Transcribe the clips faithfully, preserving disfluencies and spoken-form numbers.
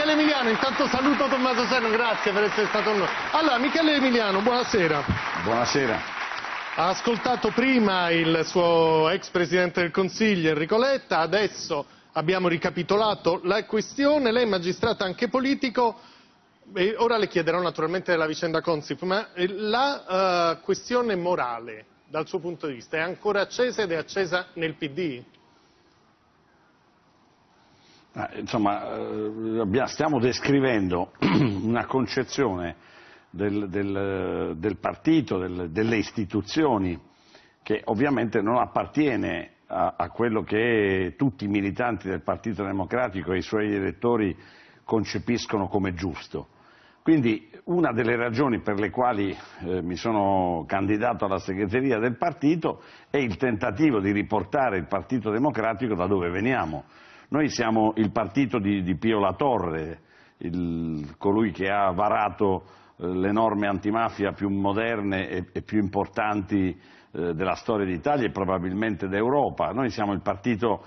Michele Emiliano, intanto saluto Tommaso Serno, grazie per essere stato con noi. Allora, Michele Emiliano, buonasera. Buonasera. Ha ascoltato prima il suo ex Presidente del Consiglio, Enrico Letta, adesso abbiamo ricapitolato la questione, lei è magistrato anche politico, e ora le chiederò naturalmente della vicenda Consip, ma la uh, questione morale, dal suo punto di vista, è ancora accesa ed è accesa nel P D? Eh, insomma, eh, stiamo descrivendo una concezione del, del, del partito, del, delle istituzioni, che ovviamente non appartiene a, a quello che tutti i militanti del Partito Democratico e i suoi elettori concepiscono come giusto. Quindi una delle ragioni per le quali eh, mi sono candidato alla segreteria del partito è il tentativo di riportare il Partito Democratico da dove veniamo. Noi siamo il partito di, di Pio La Torre, il, colui che ha varato eh, le norme antimafia più moderne e, e più importanti eh, della storia d'Italia e probabilmente d'Europa. Noi siamo il partito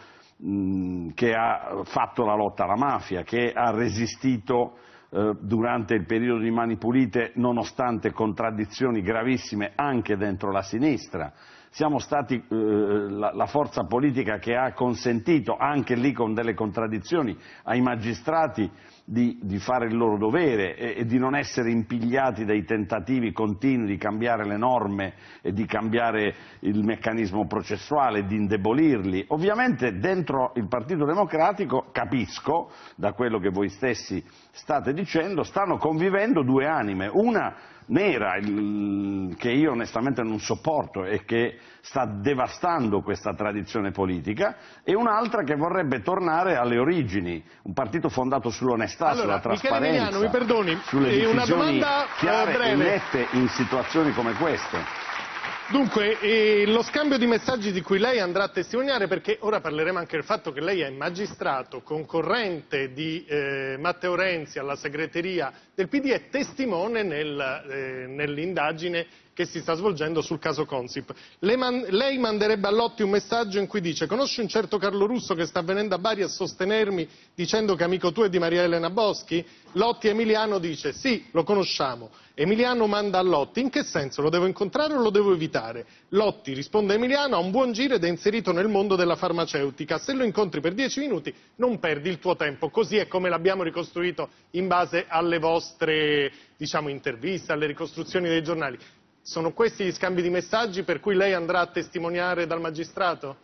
mh, che ha fatto la lotta alla mafia, che ha resistito eh, durante il periodo di Mani Pulite nonostante contraddizioni gravissime anche dentro la sinistra. Siamo stati eh, la, la forza politica che ha consentito, anche lì con delle contraddizioni, ai magistrati di, di fare il loro dovere e, e di non essere impigliati dai tentativi continui di cambiare le norme e di cambiare il meccanismo processuale, di indebolirli. Ovviamente dentro il Partito Democratico, capisco, da quello che voi stessi state dicendo, stanno convivendo due anime, una nera, il, che io onestamente non sopporto e che sta devastando questa tradizione politica, e un'altra che vorrebbe tornare alle origini, un partito fondato sull'onestà, allora, sulla trasparenza, Emiliano, mi perdoni, sulle decisioni una domanda chiare breve. e nette in situazioni come queste. Dunque, eh, lo scambio di messaggi di cui lei andrà a testimoniare, perché ora parleremo anche del fatto che lei è magistrato, concorrente di eh, Matteo Renzi alla segreteria del P D e testimone nel, eh, nell'indagine che si sta svolgendo sul caso Consip. Le man- lei manderebbe a Lotti un messaggio in cui dice: conosci un certo Carlo Russo che sta venendo a Bari a sostenermi dicendo che amico tuo è di Maria Elena Boschi? Lotti Emiliano dice: sì, lo conosciamo. Emiliano manda a Lotti: in che senso, lo devo incontrare o lo devo evitare? Lotti risponde a Emiliano: ha un buon giro ed è inserito nel mondo della farmaceutica, se lo incontri per dieci minuti non perdi il tuo tempo. Così è come l'abbiamo ricostruito in base alle vostre, diciamo, interviste, alle ricostruzioni dei giornali. Sono questi gli scambi di messaggi per cui lei andrà a testimoniare dal magistrato?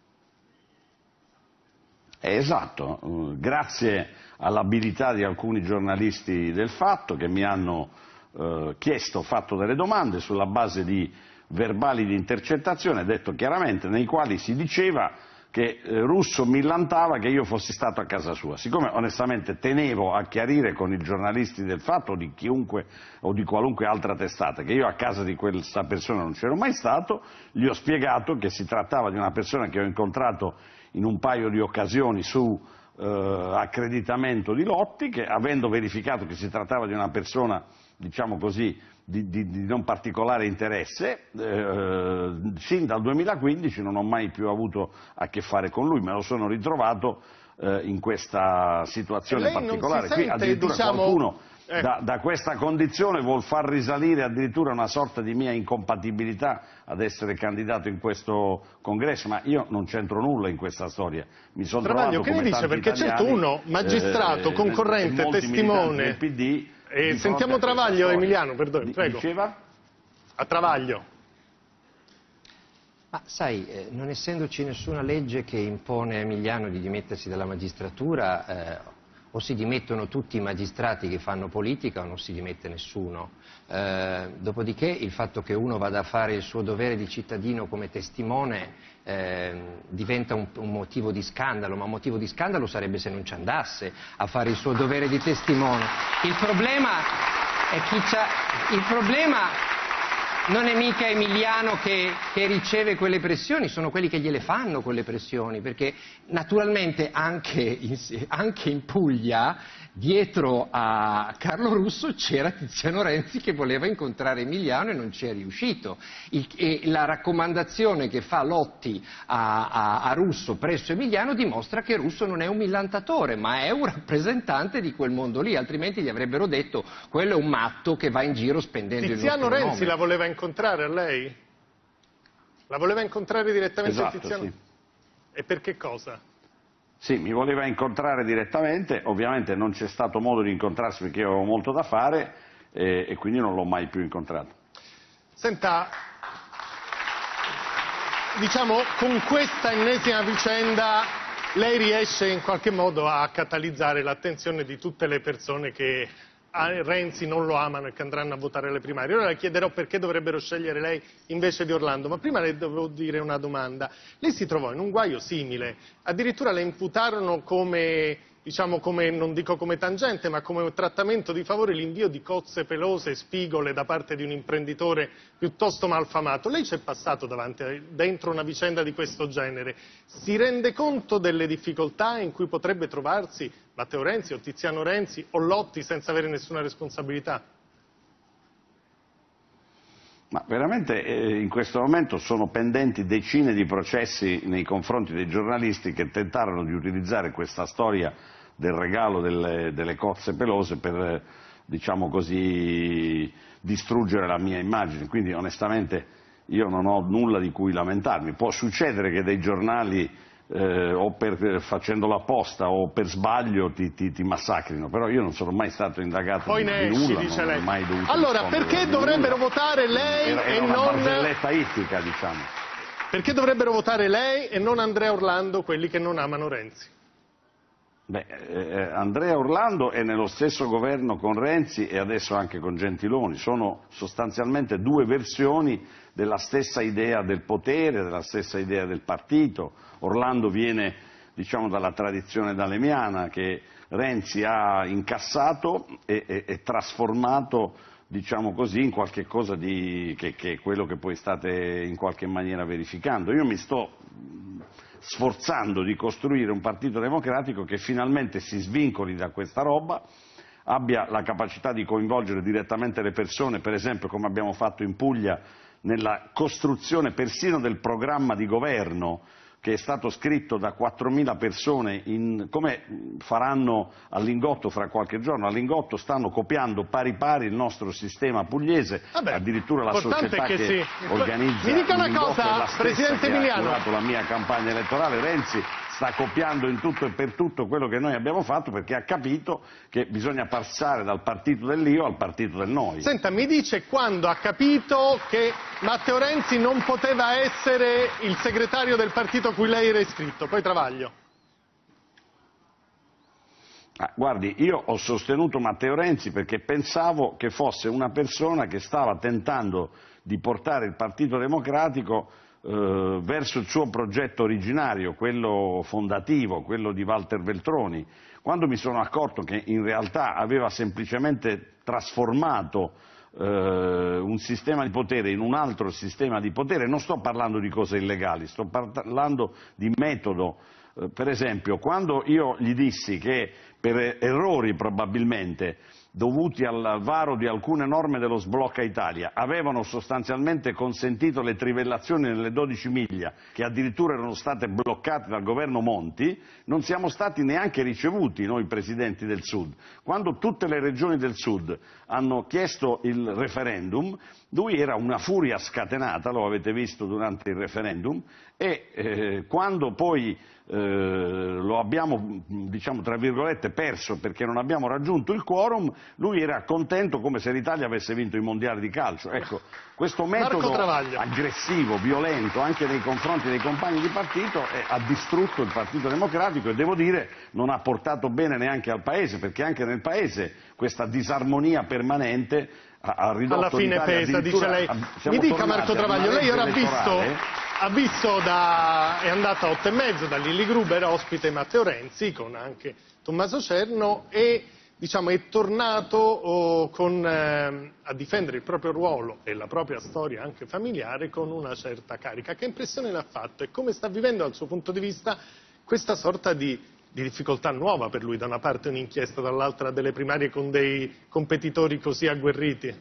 Esatto, grazie all'abilità di alcuni giornalisti del Fatto che mi hanno eh, chiesto, fatto delle domande sulla base di verbali di intercettazione, detto chiaramente, nei quali si diceva che eh, Russo millantava che io fossi stato a casa sua. Siccome onestamente tenevo a chiarire con i giornalisti del Fatto o di chiunque o di qualunque altra testata che io a casa di questa persona non c'ero mai stato, gli ho spiegato che si trattava di una persona che ho incontrato in un paio di occasioni su eh, accreditamento di Lotti, che avendo verificato che si trattava di una persona, diciamo così, Di, di, di non particolare interesse, eh, sin dal duemilaquindici non ho mai più avuto a che fare con lui, me lo sono ritrovato eh, in questa situazione particolare. Qui addirittura diciamo... qualcuno eh. da, da questa condizione vuol far risalire addirittura una sorta di mia incompatibilità ad essere candidato in questo congresso, ma io non c'entro nulla in questa storia. Mi sono Travaglio, trovato che come ne dice? tanti Perché italiani, certo uno, magistrato, eh, concorrente, testimone del P D. E sentiamo Travaglio, Emiliano, perdoni, prego. Diceva? A Travaglio. Ma sai, eh, non essendoci nessuna legge che impone a Emiliano di dimettersi dalla magistratura, eh, o si dimettono tutti i magistrati che fanno politica o non si dimette nessuno. Eh, dopodiché il fatto che uno vada a fare il suo dovere di cittadino come testimone eh, diventa un, un motivo di scandalo, ma un motivo di scandalo sarebbe se non ci andasse a fare il suo dovere di testimone. Il problema è chi c'ha... Il problema... non è mica Emiliano che, che riceve quelle pressioni, sono quelli che gliele fanno quelle pressioni, perché naturalmente anche in, anche in Puglia dietro a Carlo Russo c'era Tiziano Renzi che voleva incontrare Emiliano e non ci è riuscito. Il, e la raccomandazione che fa Lotti a, a, a Russo presso Emiliano dimostra che Russo non è un millantatore, ma è un rappresentante di quel mondo lì, altrimenti gli avrebbero detto quello è un matto che va in giro spendendo Tiziano il nostro Renzi nome. la voleva incontrare a lei? La voleva incontrare direttamente Esatto, Tiziano? sì. E per che cosa? Sì, mi voleva incontrare direttamente, ovviamente non c'è stato modo di incontrarsi perché io avevo molto da fare e, e quindi non l'ho mai più incontrato. Senta, diciamo, con questa ennesima vicenda lei riesce in qualche modo a catalizzare l'attenzione di tutte le persone che a Renzi non lo amano e che andranno a votare alle primarie. Ora le chiederò perché dovrebbero scegliere lei invece di Orlando, ma prima le devo dire una domanda. Lei si trovò in un guaio simile, addirittura le imputarono come, diciamo, come, non dico come tangente, ma come un trattamento di favore l'invio di cozze pelose e spigole da parte di un imprenditore piuttosto malfamato. Lei c'è passato davanti, dentro una vicenda di questo genere. Si rende conto delle difficoltà in cui potrebbe trovarsi Matteo Renzi o Tiziano Renzi o Lotti senza avere nessuna responsabilità? Ma veramente eh, in questo momento sono pendenti decine di processi nei confronti dei giornalisti che tentarono di utilizzare questa storia del regalo delle, delle cozze pelose per, eh, diciamo così, distruggere la mia immagine. Quindi onestamente io non ho nulla di cui lamentarmi. Può succedere che dei giornali Eh, o per, facendolo apposta o per sbaglio ti, ti, ti massacrino, però io non sono mai stato indagato Poi di, ne di esci, nulla, dice non lei. ho mai dovuto Allora, perché dovrebbero nulla. votare lei era, era e una non... barzelletta ittica, diciamo. Perché dovrebbero votare lei e non Andrea Orlando, quelli che non amano Renzi? Beh, eh, Andrea Orlando è nello stesso governo con Renzi e adesso anche con Gentiloni, sono sostanzialmente due versioni della stessa idea del potere, della stessa idea del partito. Orlando viene, diciamo, dalla tradizione dalemiana che Renzi ha incassato e, e, e trasformato, diciamo così, in qualche cosa di, che, che è quello che poi state in qualche maniera verificando. Io mi sto sforzando di costruire un partito democratico che finalmente si svincoli da questa roba, abbia la capacità di coinvolgere direttamente le persone, per esempio come abbiamo fatto in Puglia nella costruzione persino del programma di governo che è stato scritto da quattromila persone, in, come faranno a Lingotto fra qualche giorno. A Lingotto stanno copiando pari pari il nostro sistema pugliese, Vabbè, addirittura la società che, che sì. organizza Mi dica una Lingotto cosa, è la stessa Presidente che Emiliano. ha curato la mia campagna elettorale. Renzi sta copiando in tutto e per tutto quello che noi abbiamo fatto perché ha capito che bisogna passare dal partito dell'io al partito del noi. Senta, mi dice quando ha capito che Matteo Renzi non poteva essere il segretario del partito a cui lei era iscritto, poi Travaglio. Ah, guardi, io ho sostenuto Matteo Renzi perché pensavo che fosse una persona che stava tentando di portare il Partito Democratico eh, verso il suo progetto originario, quello fondativo, quello di Walter Veltroni. Quando mi sono accorto che in realtà aveva semplicemente trasformato eh, un sistema di potere in un altro sistema di potere, non sto parlando di cose illegali, sto parlando di metodo. Eh, per esempio, quando io gli dissi che per errori probabilmente dovuti al varo di alcune norme dello sblocca Italia avevano sostanzialmente consentito le trivellazioni nelle dodici miglia che addirittura erano state bloccate dal governo Monti, non siamo stati neanche ricevuti noi presidenti del Sud. Quando tutte le regioni del Sud hanno chiesto il referendum, lui era una furia scatenata, lo avete visto durante il referendum, e eh, quando poi eh, lo abbiamo, diciamo tra virgolette, perso perché non abbiamo raggiunto il quorum, lui era contento come se l'Italia avesse vinto i mondiali di calcio. Ecco, questo metodo aggressivo, violento, anche nei confronti dei compagni di partito, eh, ha distrutto il Partito Democratico e devo dire non ha portato bene neanche al Paese, perché anche nel Paese questa disarmonia permanente ha ridotto alla fine pesa, dice lei. Mi dica Marco Travaglio, lei ora ha visto, ha visto da, è andata a otto e mezzo da Lilli Gruber, ospite Matteo Renzi con anche Tommaso Cerno, e diciamo, è tornato oh, con, eh, a difendere il proprio ruolo e la propria storia anche familiare con una certa carica. Che impressione le ha fatto e come sta vivendo dal suo punto di vista questa sorta di, di difficoltà nuova per lui, da una parte un'inchiesta, dall'altra delle primarie con dei competitori così agguerriti?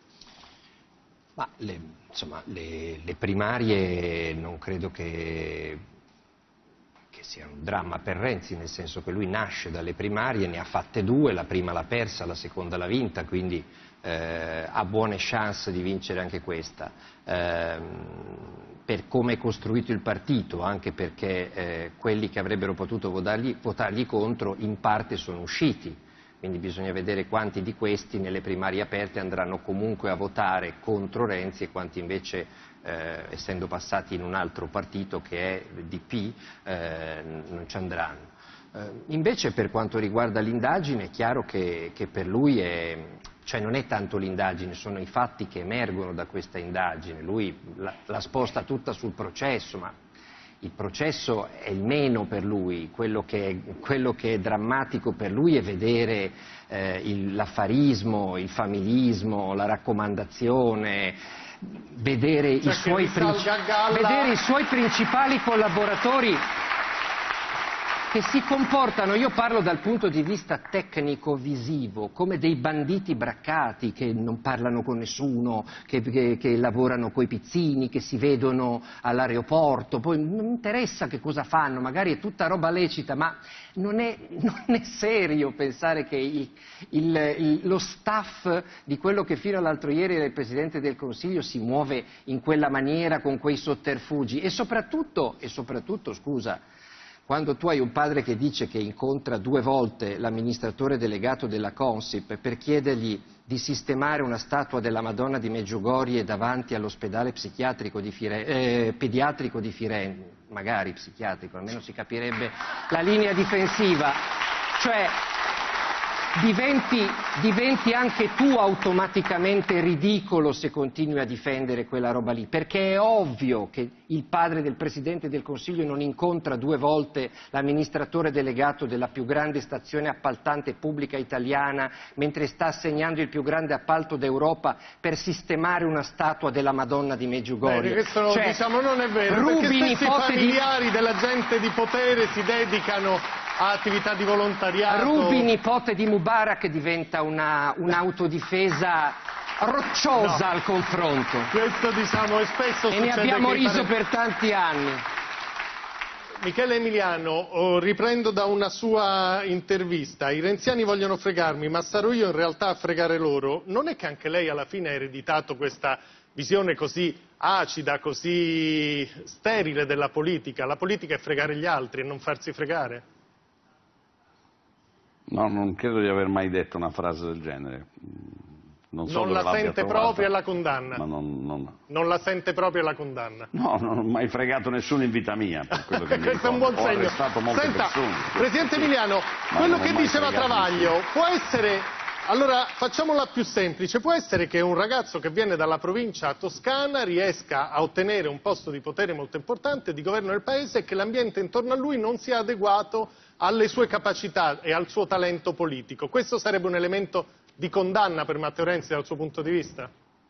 Ma le, insomma, le, le primarie non credo che... che sia un dramma per Renzi, nel senso che lui nasce dalle primarie, ne ha fatte due, la prima l'ha persa, la seconda l'ha vinta, quindi eh, ha buone chance di vincere anche questa. Eh, per come è costruito il partito, anche perché eh, quelli che avrebbero potuto votargli, votargli contro in parte sono usciti, quindi bisogna vedere quanti di questi nelle primarie aperte andranno comunque a votare contro Renzi e quanti invece Eh, essendo passati in un altro partito che è D P, eh, non ci andranno. Eh, invece per quanto riguarda l'indagine è chiaro che, che per lui è, cioè non è tanto l'indagine, sono i fatti che emergono da questa indagine. Lui la, la sposta tutta sul processo, ma il processo è il meno per lui, quello che è, quello che è drammatico per lui è vedere eh, il, l'affarismo, il familismo, la raccomandazione, vedere, cioè i suoi princi- vedere i suoi principali collaboratori che si comportano, io parlo dal punto di vista tecnico-visivo, come dei banditi braccati che non parlano con nessuno, che, che, che lavorano coi pizzini, che si vedono all'aeroporto, poi non interessa che cosa fanno, magari è tutta roba lecita, ma non è, non è serio pensare che il, il, il, lo staff di quello che fino all'altro ieri era il Presidente del Consiglio si muove in quella maniera, con quei sotterfugi, e soprattutto, e soprattutto, scusa, quando tu hai un padre che dice che incontra due volte l'amministratore delegato della Consip per chiedergli di sistemare una statua della Madonna di Medjugorje davanti all'ospedale psichiatrico di Fire- eh, pediatrico di Firenze, magari psichiatrico, almeno si capirebbe la linea difensiva, cioè diventi, diventi anche tu automaticamente ridicolo se continui a difendere quella roba lì, perché è ovvio che il padre del Presidente del Consiglio non incontra due volte l'amministratore delegato della più grande stazione appaltante pubblica italiana mentre sta assegnando il più grande appalto d'Europa per sistemare una statua della Madonna di Medjugorje. Beh, questo cioè, diciamo non è vero, Rubi, perché spesso i familiari di... della gente di potere si dedicano a attività di volontariato. Rubi, nipote di Mubarak, diventa una, un'autodifesa rocciosa no. al confronto. Questo diciamo è spesso e ne abbiamo riso pare... per tanti anni. Michele Emiliano, oh, riprendo da una sua intervista. I renziani vogliono fregarmi, ma sarò io in realtà a fregare loro. Non è che anche lei alla fine ha ereditato questa visione così acida, così sterile della politica? La politica è fregare gli altri e non farsi fregare? No, non credo di aver mai detto una frase del genere. Non, so non la sente trovata, proprio e la condanna? Ma non, non... non la sente proprio e la condanna? No, non ho mai fregato nessuno in vita mia, per quello che mi Questo è un buon segno. Ho arrestato molte Senta, persone. Presidente sì. Emiliano, Ma quello che mai diceva Travaglio nessuno. può essere... Allora, facciamola più semplice. Può essere che un ragazzo che viene dalla provincia toscana riesca a ottenere un posto di potere molto importante, di governo del paese, e che l'ambiente intorno a lui non sia adeguato alle sue capacità e al suo talento politico. Questo sarebbe un elemento di condanna per Matteo Renzi dal suo punto di vista?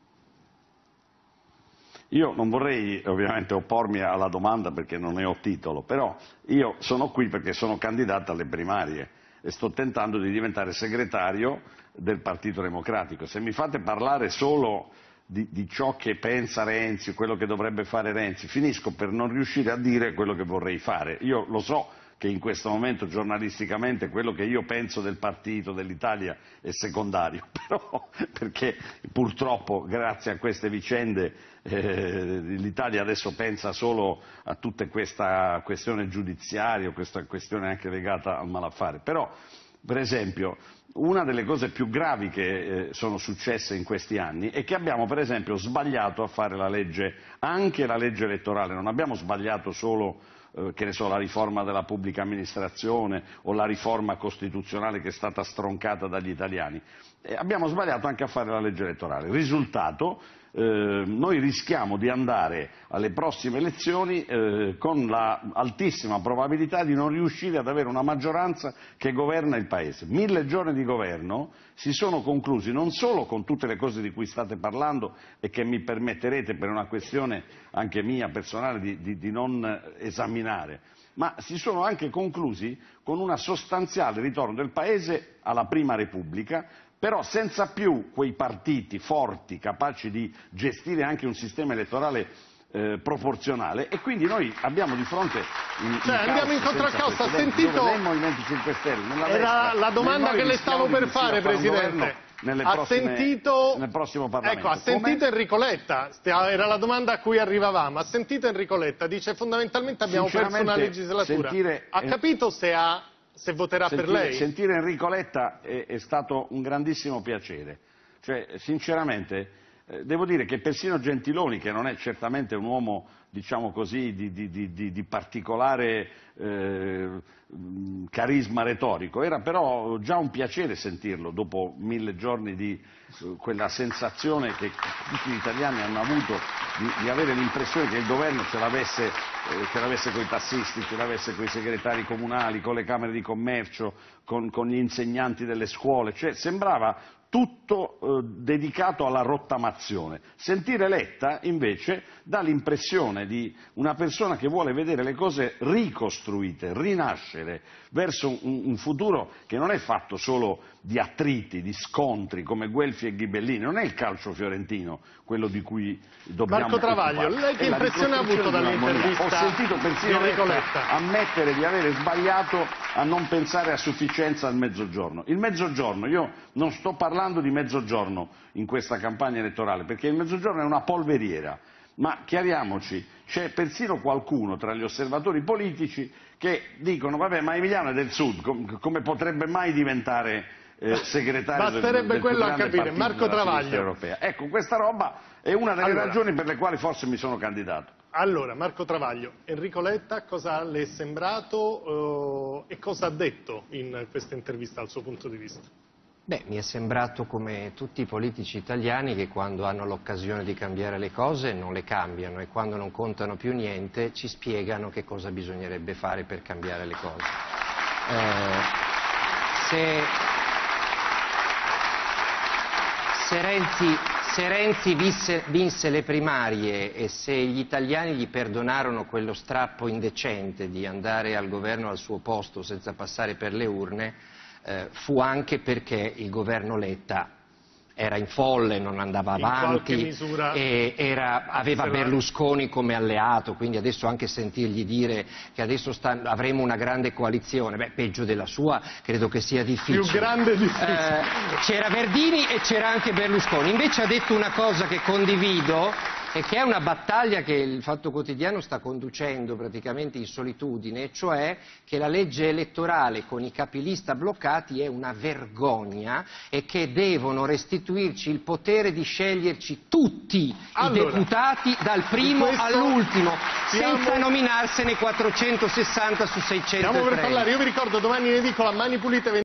Io non vorrei ovviamente oppormi alla domanda perché non ne ho titolo, però io sono qui perché sono candidato alle primarie e sto tentando di diventare segretario del Partito Democratico. Se mi fate parlare solo di, di ciò che pensa Renzi, quello che dovrebbe fare Renzi, finisco per non riuscire a dire quello che vorrei fare. Io lo so che in questo momento giornalisticamente quello che io penso del partito, dell'Italia, è secondario, però perché purtroppo grazie a queste vicende eh, l'Italia adesso pensa solo a tutta questa questione giudiziaria, questa questione anche legata al malaffare. Però, per esempio, una delle cose più gravi che eh, sono successe in questi anni è che abbiamo per esempio sbagliato a fare la legge, anche la legge elettorale, non abbiamo sbagliato solo eh, che ne so, la riforma della pubblica amministrazione o la riforma costituzionale che è stata stroncata dagli italiani, eh, abbiamo sbagliato anche a fare la legge elettorale. Risultato, eh, noi rischiamo di andare alle prossime elezioni eh, con l'altissima probabilità di non riuscire ad avere una maggioranza che governa il Paese. Mille giorni di governo si sono conclusi non solo con tutte le cose di cui state parlando e che mi permetterete per una questione anche mia personale di, di, di non esaminare, ma si sono anche conclusi con un sostanziale ritorno del Paese alla Prima Repubblica, però senza più quei partiti forti capaci di gestire anche un sistema elettorale eh, proporzionale, e quindi noi abbiamo di fronte un, cioè, un andiamo incontro al caos. Ha sentito nel Movimento cinque Stelle, nella era destra, la domanda che le stavo per fare, fare Presidente. Nelle ha prossime, sentito, nel prossimo Parlamento. ecco, ha sentito Come? Enrico Letta, era la domanda a cui arrivavamo, ha sentito Enrico Letta, dice fondamentalmente abbiamo perso una legislatura, sentire, ha capito se, ha, se voterà sentire, per lei? Sentire Enrico Letta è, è stato un grandissimo piacere, cioè sinceramente eh, devo dire che persino Gentiloni, che non è certamente un uomo diciamo così di, di, di, di, di particolare eh, carisma retorico, era però già un piacere sentirlo dopo mille giorni di eh, quella sensazione che tutti gli italiani hanno avuto di, di avere l'impressione che il governo ce l'avesse eh, con i tassisti, ce l'avesse con i segretari comunali, con le camere di commercio, con, con gli insegnanti delle scuole, cioè sembrava tutto eh, dedicato alla rottamazione. Sentire Letta invece dà l'impressione di una persona che vuole vedere le cose ricostruite, rinascere verso un, un futuro che non è fatto solo di attriti, di scontri come Guelfi e Ghibellini, non è il calcio fiorentino quello di cui dobbiamo Marco Travaglio, lei che impressione ha avuto dall'intervista? Ho sentito persino Enrico Letta Letta ammettere di avere sbagliato a non pensare a sufficienza al Mezzogiorno. Il Mezzogiorno, io non sto parlando di Mezzogiorno in questa campagna elettorale, perché il Mezzogiorno è una polveriera, ma chiariamoci, c'è persino qualcuno tra gli osservatori politici che dicono vabbè, ma Emiliano è del Sud, com come potrebbe mai diventare eh, segretario basterebbe del, del quello a capire. partito Marco della Travaglio europea. Ecco, questa roba è una delle allora, ragioni per le quali forse mi sono candidato. Allora, Marco Travaglio, Enrico Letta cosa le è sembrato uh, e cosa ha detto in questa intervista dal suo punto di vista? Beh, mi è sembrato come tutti i politici italiani che quando hanno l'occasione di cambiare le cose non le cambiano e quando non contano più niente ci spiegano che cosa bisognerebbe fare per cambiare le cose. Eh, se, se Renzi, se Renzi visse, vinse le primarie e se gli italiani gli perdonarono quello strappo indecente di andare al governo al suo posto senza passare per le urne, Eh, fu anche perché il governo Letta era in folle, non andava avanti, misura... e era, aveva Berlusconi come alleato, quindi adesso anche sentirgli dire che adesso sta, avremo una grande coalizione, beh, peggio della sua credo che sia difficile. Più grande difficile. Eh, c'era Verdini e c'era anche Berlusconi, invece ha detto una cosa che condivido e che è una battaglia che il Fatto Quotidiano sta conducendo praticamente in solitudine, cioè che la legge elettorale con i capilista bloccati è una vergogna e che devono restituirci il potere di sceglierci tutti allora, i deputati dal primo all'ultimo, siamo... senza nominarsene quattrocentosessanta su seicentotrenta. Stiamo per parlare, io vi ricordo domani in edicola Mani Pulite